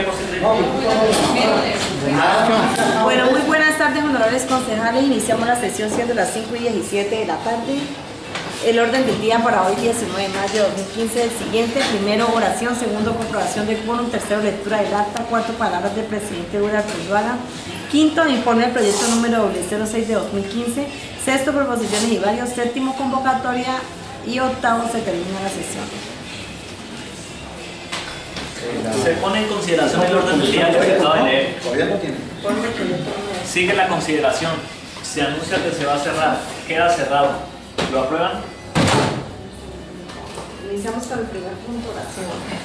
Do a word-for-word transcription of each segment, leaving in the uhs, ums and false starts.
Bueno, muy buenas tardes, honorables concejales. Iniciamos la sesión siendo las cinco y diecisiete de la tarde. El orden del día para hoy, diecinueve de mayo de dos mil quince, es el siguiente. Primero, oración. Segundo, comprobación del quórum. Tercero, lectura del acta. Cuarto, palabras del presidente Eduardo Zuluaga. Quinto, informe del proyecto número cero seis de dos mil quince. Sexto, proposiciones y varios. Séptimo, convocatoria. Y octavo, se termina la sesión. Se pone en consideración el orden del día que se acaba de leer. Todavía no tiene. Sigue la consideración. Se anuncia que se va a cerrar. Queda cerrado. ¿Lo aprueban? Iniciamos con el primer punto, oración.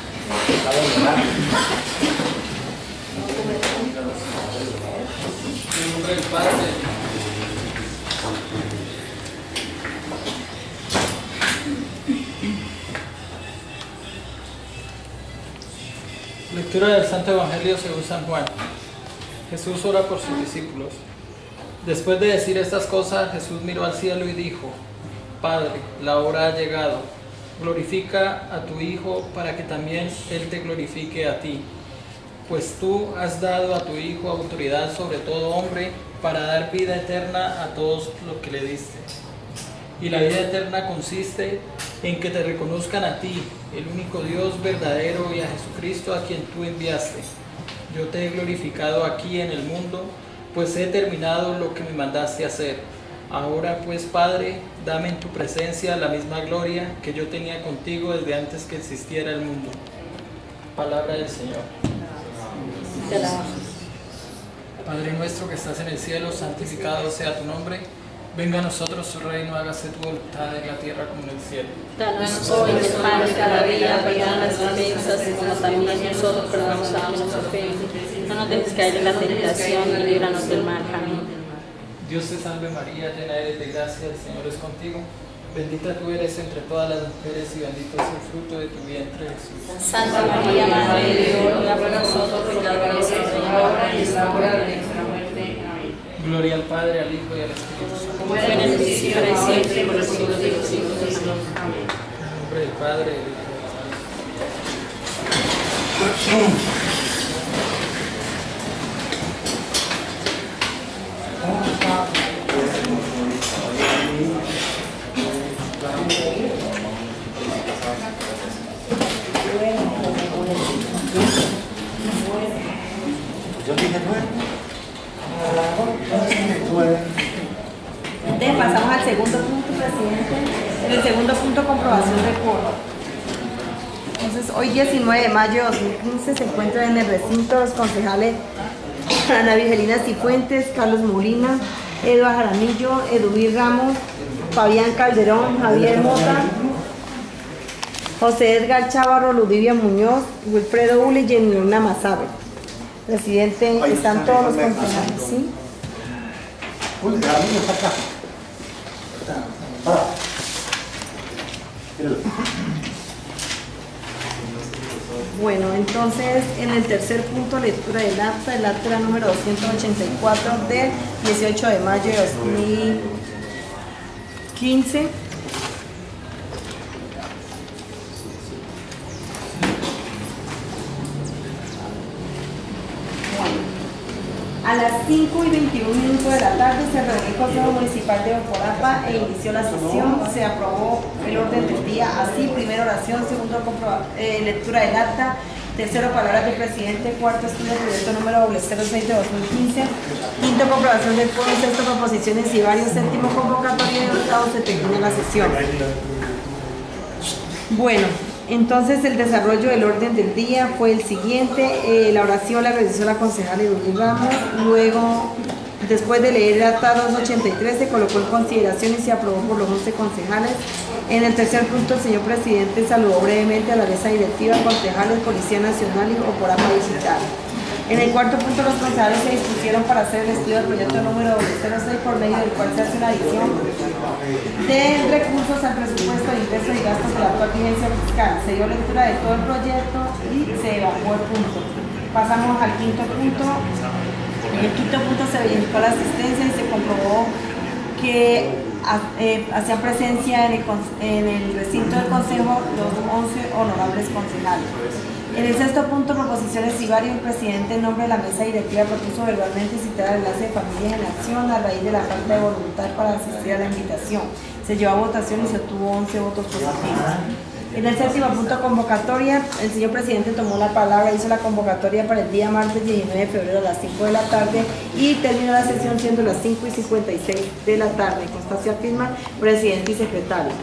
En nombre del Padre. Lectura del Santo Evangelio según San Juan. Jesús ora por sus discípulos. Después de decir estas cosas, Jesús miró al cielo y dijo: Padre, la hora ha llegado. Glorifica a tu Hijo para que también Él te glorifique a ti. Pues tú has dado a tu Hijo autoridad sobre todo hombre para dar vida eterna a todos los que le diste. Y la vida eterna consiste en que te reconozcan a ti, el único Dios verdadero, y a Jesucristo a quien tú enviaste. Yo te he glorificado aquí en el mundo, pues he terminado lo que me mandaste hacer. Ahora pues, Padre, dame en tu presencia la misma gloria que yo tenía contigo desde antes que existiera el mundo. Palabra del Señor. Padre nuestro que estás en el cielo, santificado sea tu nombre. Venga a nosotros tu reino, hágase tu voluntad en la tierra como en el cielo. Danos hoy el pan de cada día, perdona las ofensas, como también nosotros perdonamos a los ofensores. No nos dejes caer en la tentación y líbranos del mal. Amén. Dios te salve María, llena eres de gracia, el Señor es contigo. Bendita tú eres entre todas las mujeres y bendito es el fruto de tu vientre, Jesús. Santa María, Madre de Dios, ruega por nosotros pecadores, ahora y en la hora de nuestra muerte. Amén. Gloria al Padre, al Hijo y al Espíritu Santo. Como era en el principio, ahora y siempre, por los siglos de los siglos. Amén. En nombre del Padre, del Hijo y del Espíritu Santo. Yo dije nueve. Entonces pasamos al segundo punto, presidente. En el segundo punto, comprobación de quórum. Entonces, hoy diecinueve de mayo de dos mil quince se encuentran en el recinto los concejales Ana Vigelina Cifuentes, Carlos Molina, Eduardo Jaramillo, Eduvir Ramos, Fabián Calderón, Javier Mota, José Edgar Chávarro, Ludivia Muñoz, Wilfredo Ule y Jenilona Mazabe. Presidente, están todos los concejales, ¿sí? Uy, Jaramillo está acá. Para. Bueno, entonces en el tercer punto, lectura del acta, el acta número doscientos ochenta y cuatro del dieciocho de mayo de dos mil quince. A las cinco y veintiún minutos de la tarde se reunió el Consejo Municipal de Ocorapa e inició la sesión. Se aprobó el orden del día así: primera oración, segundo eh, lectura del acta, tercero palabras del presidente, cuarto estudio del proyecto número cero seis de dos mil quince, quinto comprobación del quórum, sexto proposiciones y varios, séptimo convocatoria y octavo se termina la sesión. Bueno, entonces el desarrollo del orden del día fue el siguiente. Eh, la oración la realizó la concejala Eduvir Ramos. Luego, después de leer el acta doscientos ochenta y tres, se colocó en consideración y se aprobó por los once concejales. En el tercer punto, el señor presidente saludó brevemente a la mesa directiva, concejales, Policía Nacional y Ocorapa Digital. En el cuarto punto, los concejales se dispusieron para hacer el estudio del proyecto número cero seis, por medio del cual se hace una adición de recursos al presupuesto de ingresos y gastos de la actual vigencia fiscal. Se dio lectura de todo el proyecto y se evacuó el punto. Pasamos al quinto punto. En el quinto punto se verificó la asistencia y se comprobó que eh, hacían presencia en el, en el recinto del Consejo los once honorables concejales. En el sexto punto, proposiciones y varios, el presidente en nombre de la mesa directiva propuso verbalmente citar al enlace de Familias en Acción a raíz de la falta de voluntad para asistir a la invitación. Se llevó a votación y se obtuvo once votos positivos. En el séptimo punto, convocatoria, el señor presidente tomó la palabra, hizo la convocatoria para el día martes diecinueve de febrero a las cinco de la tarde y terminó la sesión siendo las cinco y cincuenta y seis de la tarde. Constancia firma, presidente y secretario.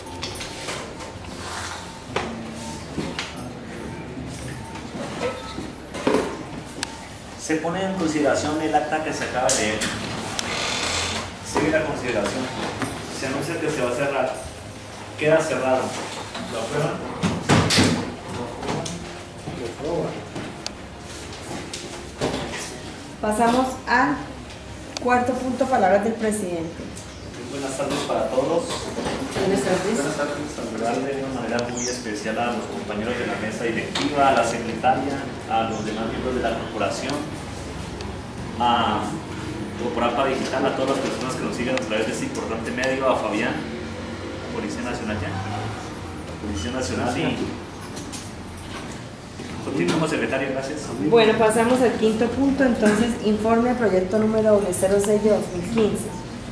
Se pone en consideración el acta que se acaba de leer. Sigue la consideración. Se anuncia que se va a cerrar. Queda cerrado. ¿Lo aprueban? Pasamos al cuarto punto, palabras del presidente. Buenas tardes para todos. Buenas tardes. Buenas tardes. Saludar de una manera muy especial a los compañeros de la mesa directiva, a la secretaria, a los demás miembros de la corporación, a Corporapa Digital, a todas las personas que nos siguen a través de este importante medio, a Fabián, Policía Nacional ya, Policía Nacional y continuamos, secretario, gracias. Bueno, pasamos al quinto punto, entonces informe proyecto número cero seis de dos mil quince.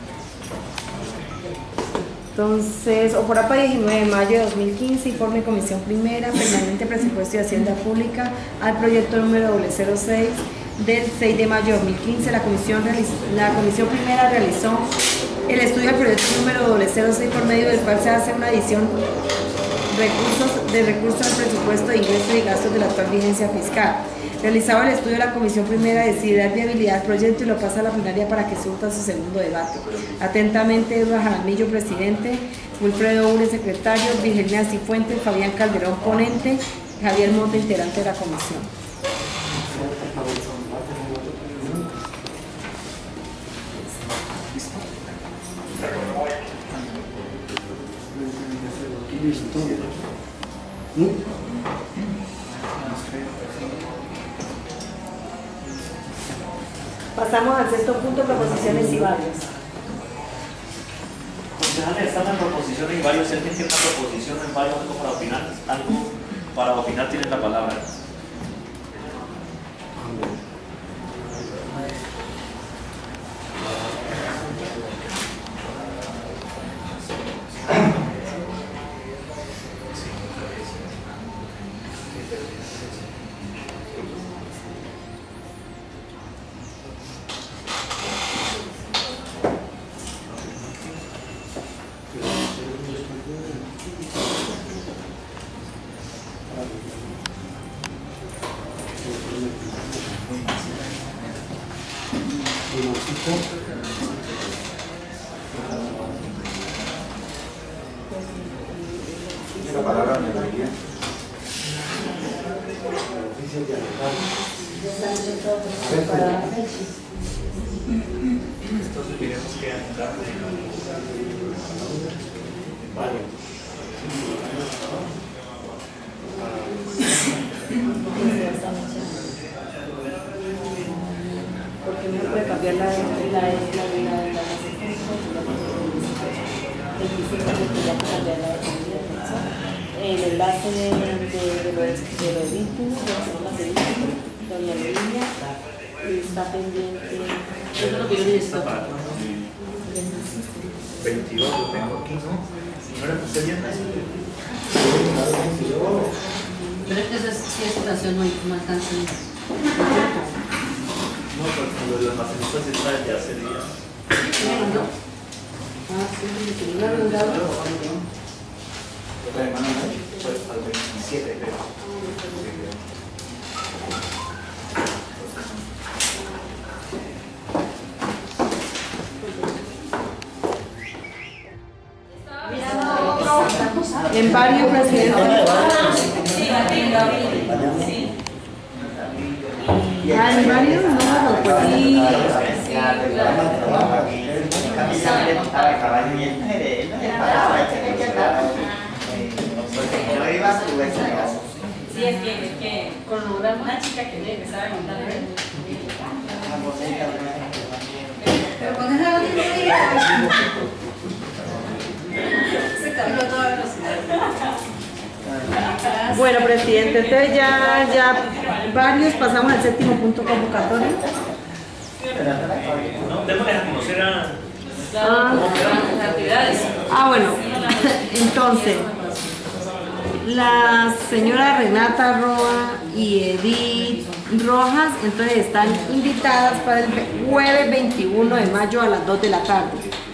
Entonces, Oporapa diecinueve de mayo de dos mil quince, informe Comisión Primera, permanente presupuesto de Hacienda Pública, al proyecto número cero seis del seis de mayo de dos mil quince. La Comisión, la Comisión Primera realizó el estudio del proyecto número cero seis por medio del cual se hace una adición recursos, de recursos al presupuesto de ingresos y gastos de la actual vigencia fiscal. Realizado el estudio, la Comisión Primera decide dar viabilidad al proyecto y lo pasa a la plenaria para que surta su segundo debate. Atentamente, Edward Jaramillo, presidente; Wilfredo Ure, secretario; Virginia Cifuentes; Fabián Calderón, ponente; Javier Monte, integrante de la comisión. Pasamos al sexto punto, proposiciones y varios. Concejales, están las proposiciones y varios. Si alguien tiene una proposición en varios, algo para opinar, algo para opinar, tienen la palabra. La palabra me la guía. Entonces diremos que entrar. Vale. Porque no puede cambiar la la la la el enlace de, de, de, los, de los vínculos, de las normas de vínculos, doña Lidia, está pendiente. Eso es lo que yo necesito. veintidós lo tengo aquí, ¿no? ¿No era usted bien? Pero es que esa sí es situación muy no alcanza. No, porque lo de los almacenistas está desde hace días. ¿No? Ah, sí, sí, no lo he dado. Pues al veintisiete, creo. En varios, presidente. Ah, en varios, no, pues sí. Sí, es que, es que con una chica que le estaba contando. Pero con esa Se cambió toda velocidad. Bueno, presidente, entonces ya, ya varios pasamos al séptimo punto convocatorio. No, démosles a conocer a... Ah, Las actividades. ah, bueno, entonces, la señora Renata Roa y Edith Rojas, entonces están invitadas para el jueves veintiuno de mayo a las dos de la tarde.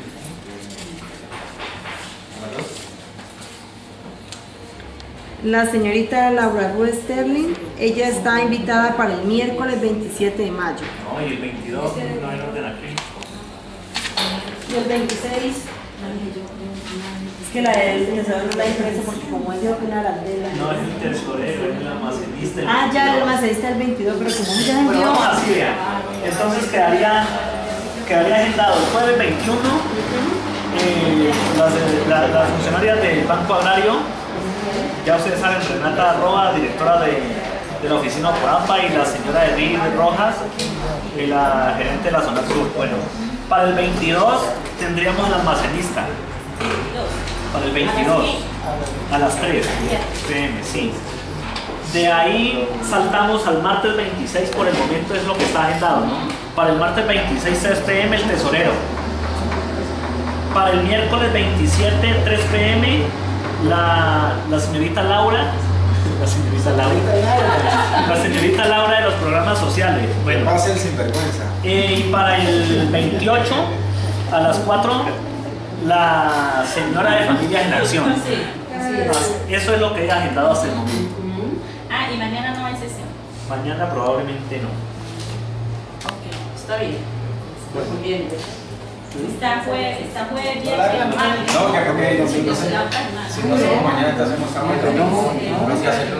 La señorita Laura Ruiz Sterling, ella está invitada para el miércoles veintisiete de mayo. No, y el veintidós no hay orden aquí. Y el veintiséis, es que la del tesorero no la impresa porque como él dijo que una arandela. No, es el tesorero, es el almacenista. el Ah, ya el veintidós. almacenista el veintidós, pero como ya Bueno, envió. vamos así, vean. Entonces quedaría, quedaría agendado el jueves veintiuno. eh, las, la- las funcionarias del Banco Agrario, ya ustedes saben, Renata Roa, directora de, de la oficina Corapa, y la señora Edith Rojas, eh, la gerente de la zona sur. Bueno, para el veintidós tendríamos el almacenista. Para el veintidós, a las tres p m, sí. De ahí saltamos al martes veintiséis, por el momento es lo que está agendado, ¿no? Para el martes veintiséis, tres p m, el tesorero. Para el miércoles veintisiete, tres p m, la, la señorita Laura, la señorita Laura, la señorita Laura de los programas sociales. Bueno, Va a ser sinvergüenza. eh, y para el veintiocho, a las cuatro, la señora de Familias en Acción. Eso es lo que he agendado hasta el momento. Ah, y mañana no hay sesión. Mañana probablemente no. Ok, está bien. Muy bien. Está jueves, está jueves, No la hagan, viernes, no, que porque no, si no se- si no hacemos mañana, te hacemos sábado. No, no, si hacerlo.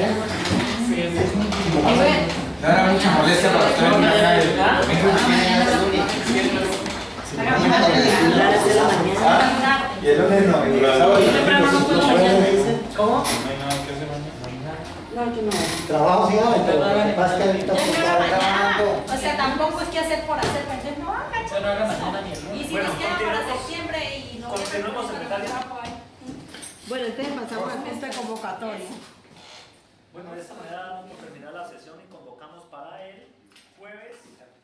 No era mucha molestia para ustedes mañana el domingo. Y el lunes no, y el sábado y el domingo. ¿Cómo? No, yo no. Trabajo sí hay, pero lo que pasa es que ahorita se está trabajando. O sea, tampoco es que hacer por hacer, entonces no haga, Eso no haga mañana ni el y lunes. si Bueno, nos queda para continuemos. septiembre y no Continuemos, secretaria. Bueno, entonces pasamos a esta convocatoria. Bueno, de esta manera vamos a terminar la sesión y convocamos para el jueves